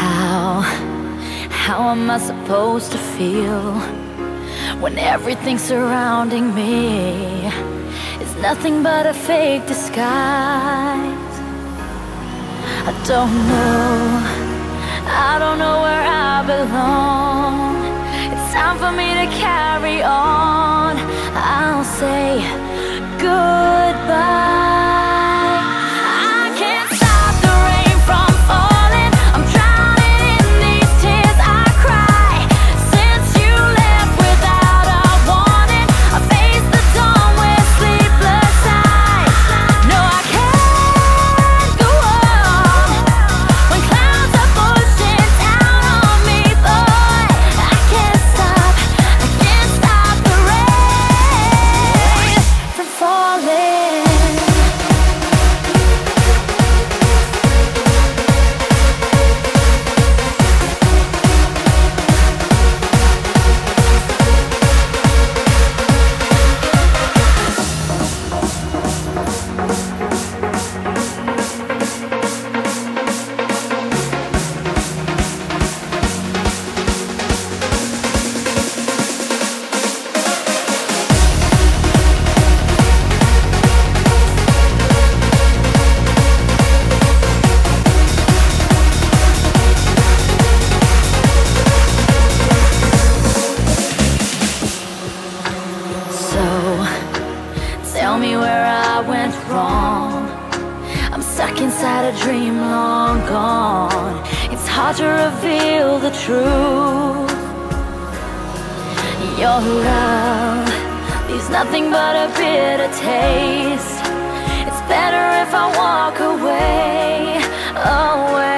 How am I supposed to feel when everything surrounding me is nothing but a fake disguise? I don't know where I belong. It's time for me to carry on. I'll say goodbye. Tell me where I went wrong. I'm stuck inside a dream long gone. It's hard to reveal the truth. Your love leaves nothing but a bitter taste. It's better if I walk away, away.